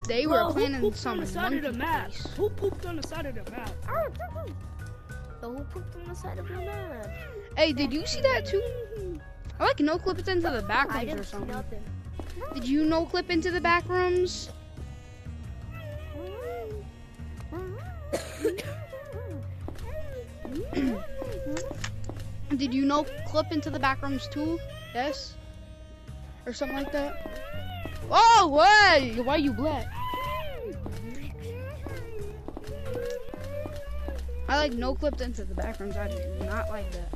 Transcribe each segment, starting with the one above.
They were planning some on the side of the map? place. Who pooped on the side of the map? So who pooped on the side of the map? Hey, did you see that too? I like no clip it into the back I rooms or didn't see something. nothing. Did you no clip into the back rooms? Did you no clip into the back rooms too? Yes? Or something like that? Oh, wait! Why you black? I like no clipped into the back rooms. I did not like that.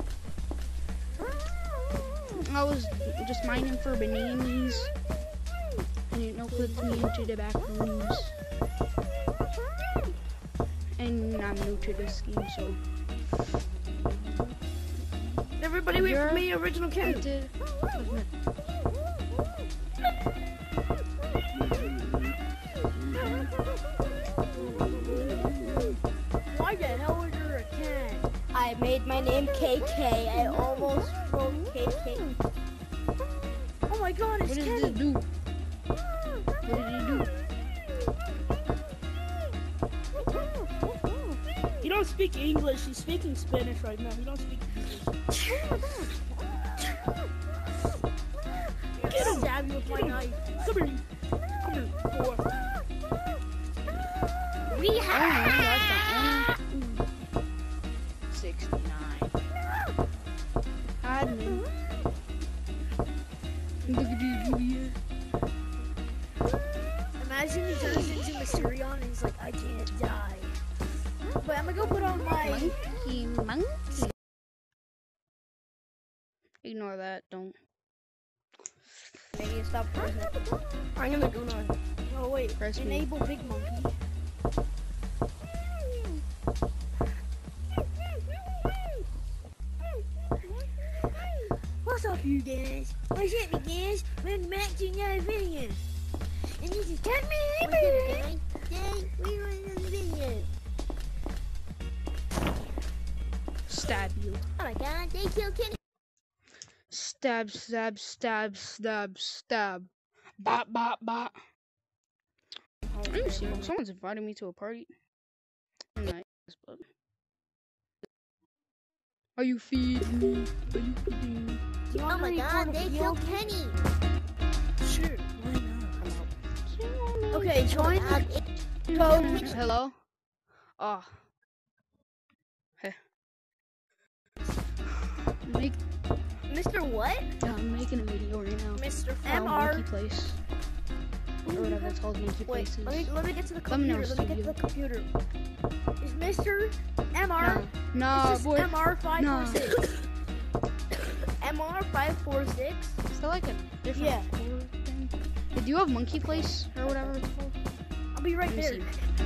I was just mining for bananas. And it no clipped me into the back rooms. And I'm new to this game, so. Everybody wait for me, Original Ken. Why the hell is there a Ken? I made my name KK. I almost wrote KK. Oh my god, it's What does Kenny. this do? What did he do? He don't speak English. He's speaking Spanish right now. He don't speak English. Get him! Stab you with my knife. Come here. Come here, boy. We have. 69. Admin. Imagine he turns into Mysterion and he's like, I can't die. But I'm gonna go put on my. Monkey. Ignore that. Don't. Maybe stop pressing it. I'm gonna go on. Oh wait. Press me. Enable Big Monkey. What's up, you guys? What's up, you guys? Welcome back to another video. And this is Cat Man. Today we are in another video. Stab you. Oh my god, they killed Kenny. Stab, stab, stab, stab, stab. Bop, bop, bop. Let me see. Someone's invited me to a party. I'm not, but. Are you feeding me? Are you feeding me? Oh my god, they killed Kenny. Sure, why not? Okay, join the code. Hello? Oh. Hey. Mr. What? Yeah, I'm making a video right now. Mr. Monkey MR. Place. Or whatever it's called, Monkey Wait, Places. let me get to the Let me know, computer. Let me get to the computer. Is Mr. MR? No, Is this boy. MR546? MR546? Is that like a different Yeah. color thing? Did you have Monkey Place or whatever it's called? I'll be right Let me there. see.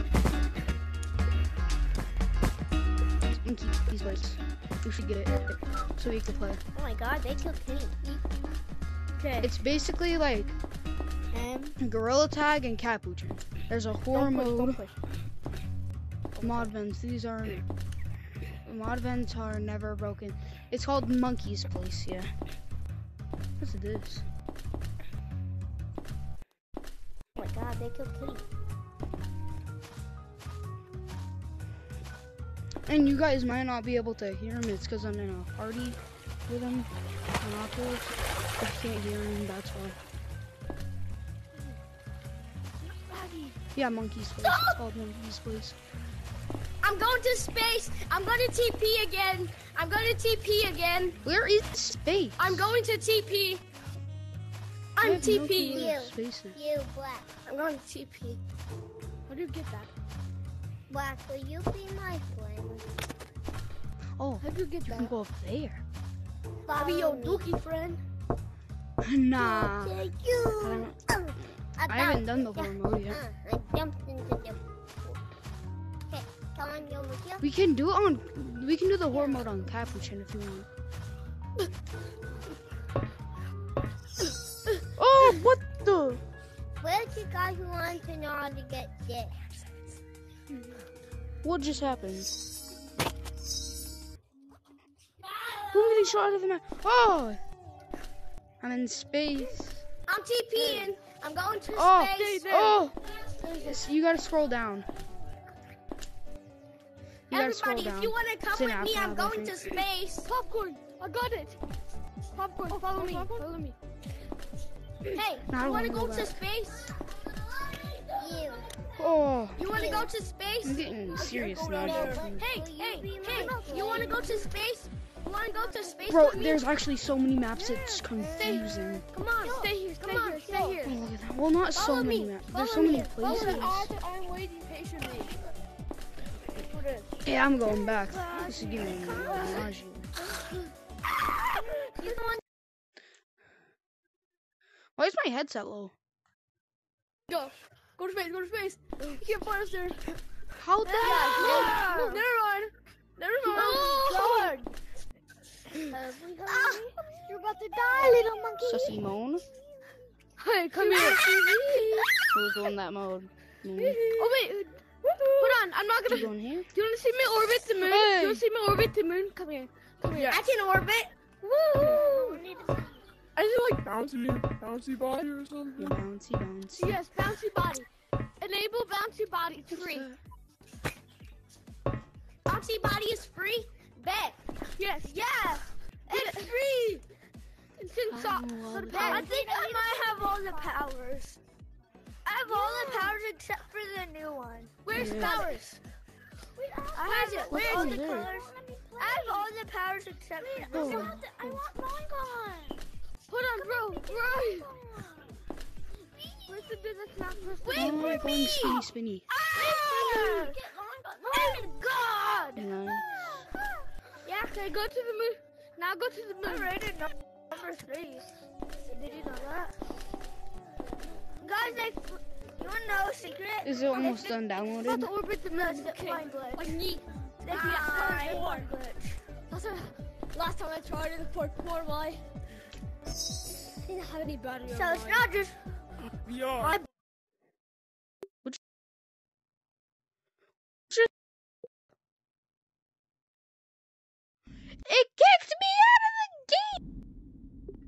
Monkey Place. We should get it so we can play. Oh my god, they killed Kenny. Okay. It's basically like Gorilla Tag and Capuchin. There's a horror mode. Mod vents. These are mod vents are never broken. It's called Monkey's Place. Yeah. What's this? Oh my god, they killed Kenny. And you guys might not be able to hear him. It's because I'm in a party with him. If you can't hear him, that's why. Yeah, Monkey's Place. It's called Monkey's Place. I'm going to space. I'm going to TP again. I'm going to TP again. Where is space? I'm going to TP. I I'm have no clue TP. where space is. You, Black. I'm going to TP. How do you get that? Black, will you be my friend? Oh, How do you get you can that? go up there. I'll be Follow your me. Dookie friend. Nah. Take you. I haven't done the horror mode yet. I jumped into the pool. Okay, come on, you over here. We can do it on. We can do the horror mode on Capuchin if you want. Oh, what the? Where's you guys want to know how to get this? What just happened? Who am getting shot out of the map? Oh! I'm in space. I'm TPing. I'm going to Oh! space. Oh! You gotta scroll down. You gotta scroll Everybody, down. if you want to It's come an with me, I'm apple, I going to think. space. Popcorn. I got it. Popcorn. Follow me. Follow me. Hey, No, I you don't want to wanna go go to back. space? Oh, You want to go to space? I'm getting serious go now. down there. Hey, you want to go to space? You want to go to space Bro, with me? there's actually so many maps. It's confusing. Come on, stay here. Come on, stay Oh, here. look at that. Well, not so Follow many me. maps. There's so Follow many me. Follow places. me. I'm waiting patiently. For this. Yeah, I'm going back. This is giving me nausea. You want Why is my headset low? Go. Go to space. Go to space. You can't find us there. How the heck? No, never mind. Never mind. Oh, God. you're about to die, little monkey. Sussy moan? Hey, come here. Who's going that mode? Me? Oh wait. Hold on. I'm not You gonna. going here? Do you want to see me orbit the moon? Hey. Do you want to see me orbit the moon? Come here. Come here. I can orbit. Woo! I just like bouncy body or something. Bouncy, bouncy. Yes, bouncy body. Enable bouncy body. It's free. Bouncy body is free. Bet. Yes. Yeah. It's free. It's in I think I might have all the powers. I have all the powers except for the new one. Where's Yeah. powers? I have it. Where's all the there? colors? I have all the powers except for this Oh. one. I want mine gone. Hold on, bro. Listen to this map. Wait Oh, for going me. spinny, spinny. Ah! Oh God! Nice. Yeah, okay, go to the moon. Now go to the moon. I rated number 3. Did you know that? Guys, you wanna know a secret? Is it almost done About downloaded? to orbit the moon. No, it's the mind glitch. Like me. Mind glitch. Last time I tried it, the poor boy. Didn't have any battery. So it's not just VR. It kicked me out of the game!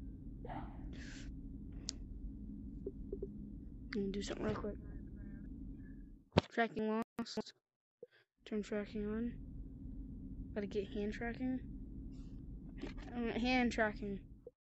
I'm gonna do something real quick. Tracking lost. Turn tracking on. Gotta get hand tracking. Hand tracking.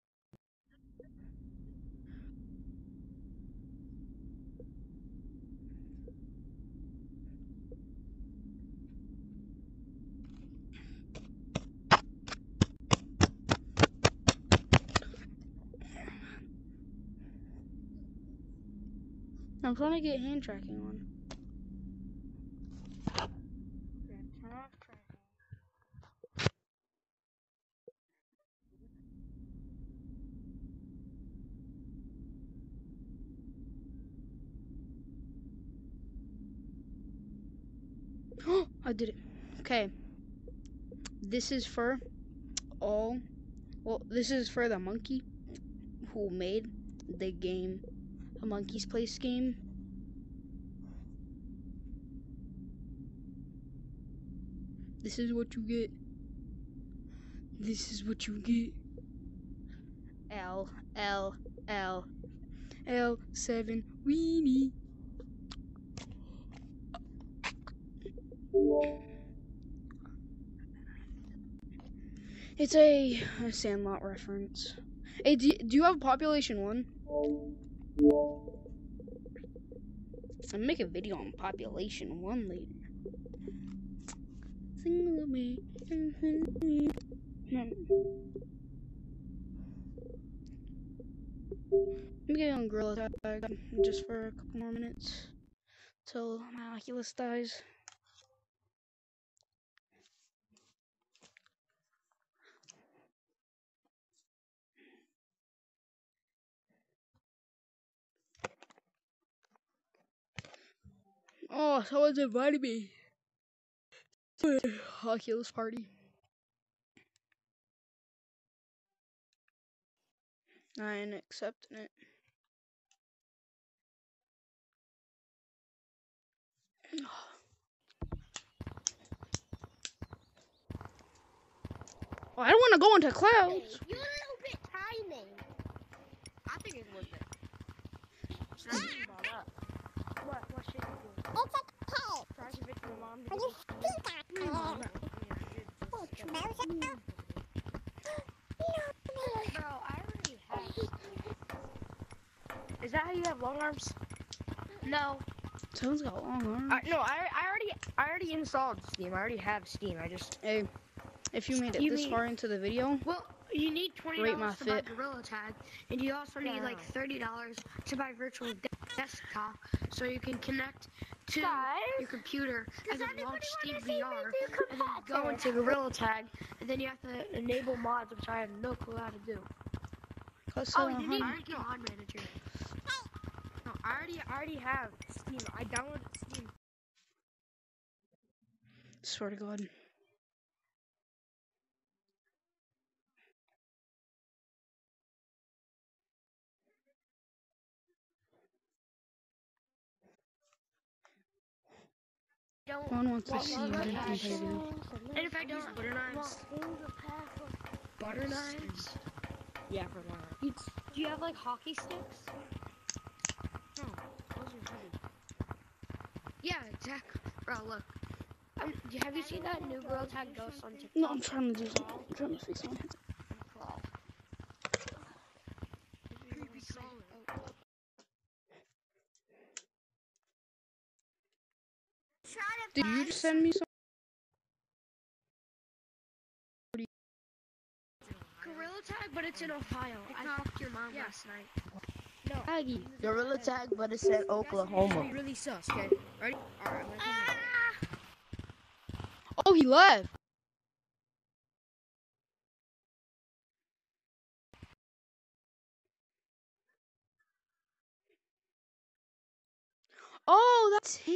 I'm trying to get hand tracking on. Turn off tracking. Oh, I did it. Okay. This is for all. Well, this is for the monkey who made the game, A Monkey's Place game. This is what you get. This is what you get. L L7 weenie. It's a Sandlot reference. Hey, do you have Population 1? I'll make a video on Population 1 later. Sing with me. I'm getting on Gorilla Tag just for a couple more minutes till my Oculus dies. Oh, someone's invited me to an Oculus party. I ain't accepting it. Oh, I don't want to go into clouds. You're a little bit tiny. I think it's worth it. What should you do? how you have long arms? No. Someone's got long arms. No, I already installed Steam. I already have Steam. I just. Hey, if you made it this far into the video, Well, you need Rate my $20 to buy fit. Gorilla Tag, and you also need like $30 to buy virtual desktop, so you can connect to your computer and then launch Steam VR, and then go into Gorilla Tag, and then you have to enable mods, which I have no clue how to do. so, You need Monkey Mod Manager. No, I already have Steam. I downloaded Steam. swear to God. Don't. No one wants to see what I'm competitive. And if I don't, butter knives. Butter knives. Yeah, for long arms. Do you have like hockey sticks? No, those are heavy. Yeah, exactly. Bro, look. Have you seen that new Gorilla Tag Ghost on TikTok? No, I'm trying to do something. I'm trying to fix something. Did you just send me some? Gorilla Tag, but it's in Ohio. I fucked your mom last night. Aggie. Gorilla Tag, but it's in Oklahoma. Really sus, okay? Ready? Alright, Oh, he left. Oh, that's him.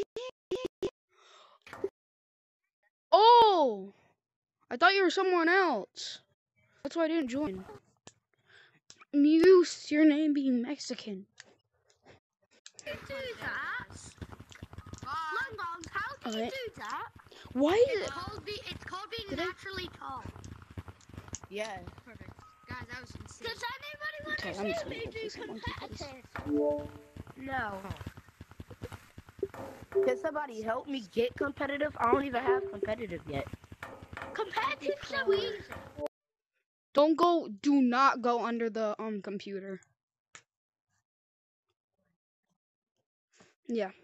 Oh, I thought you were someone else. That's why I didn't join. I'm used to your name being Mexican. You do that? Long Dogs, how can you Okay. do that? Why is It's it? called, it's called being Did I- naturally tall. Yeah. Perfect. Guys, that was insane. Does anybody want Okay, to I'm just see gonna me go do play some Monkey Place. competitive? No. Can somebody help me get competitive? I don't even have competitive yet. Competitive's so easy. Do not go under the computer. Yeah.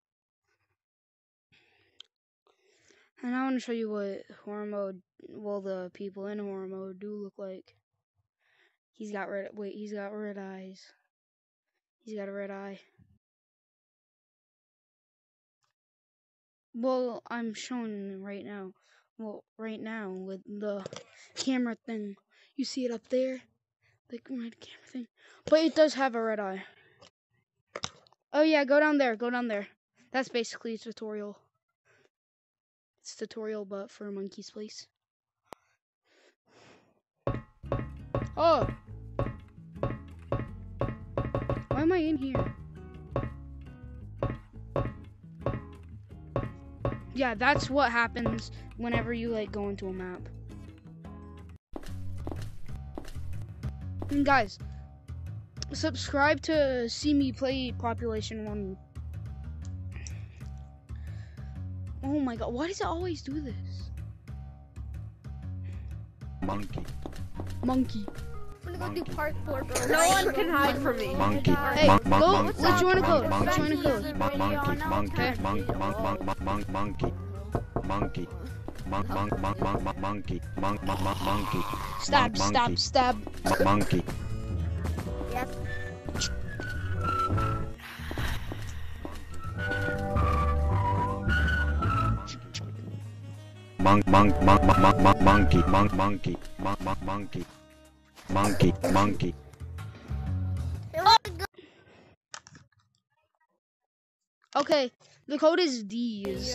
And I want to show you what horror mode, well, the people in horror mode do look like. He's got red eyes. He's got a red eye. Well, I'm showing you right now. Well, right now with the camera thing. You see it up there? The red camera thing. But it does have a red eye. Oh yeah, go down there. Go down there. That's basically a tutorial. It's a tutorial, but for Monkey's Place. Oh! Why am I in here? Yeah, that's what happens whenever you like go into a map. And guys, subscribe to see me play Population 1. Oh my god, why does it always do this? Monkey. Monkey. I'm gonna go do parkour, bro. No one can hide from me. Monkey. Hey, go, let's join a code. Let's join a code. Monkey. Stab, stab, stab. Monkey. Yes. Monkey. Okay, the code is D's.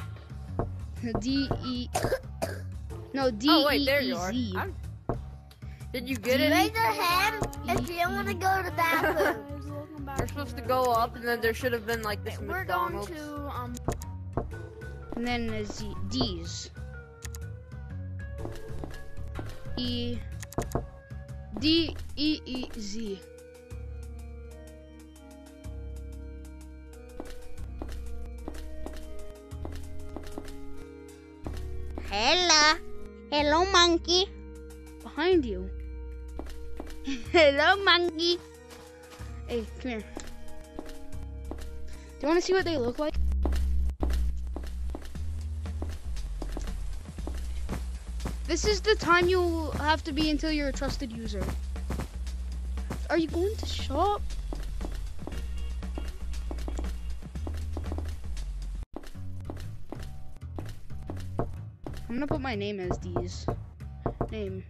D-E... No, D-E-E-Z. Oh, wait, there you are. Did you get it? Raise your hand if you want to go to the bathroom. We're supposed to go up, and then there should have been like this We're going McDonald's. to And then a Z. D's. E... D-E-E-Z. Hello, monkey. Behind you. Hello, monkey. Hey, come here. you want to see what they look like? This is the time you'll have to be until you're a trusted user. Are you going to shop? I'm gonna put my name as D's. Name.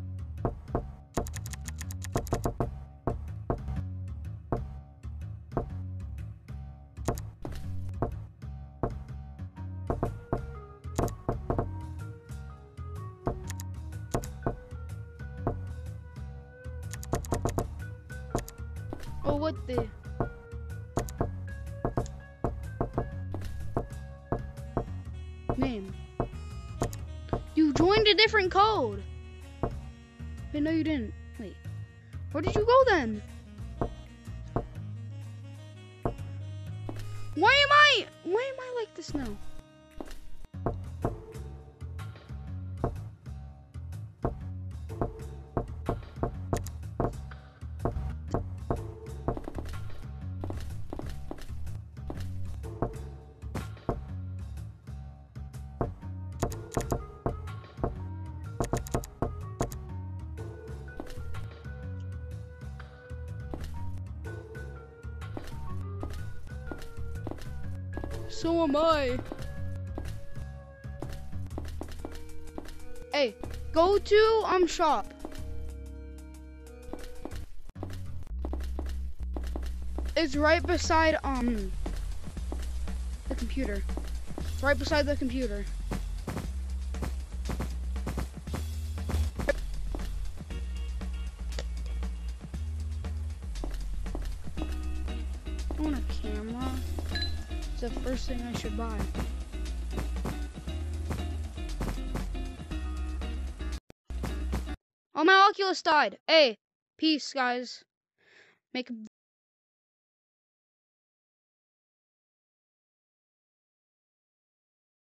Oh, what the? Name. You joined a different code. Wait, no, you didn't. Wait, where did you go then? Why am I like this now? So am I. Hey, go to shop. It's right beside the computer. It's right beside the computer. I want a camera. It's the first thing I should buy. Oh, my Oculus died. Hey, peace, guys. Make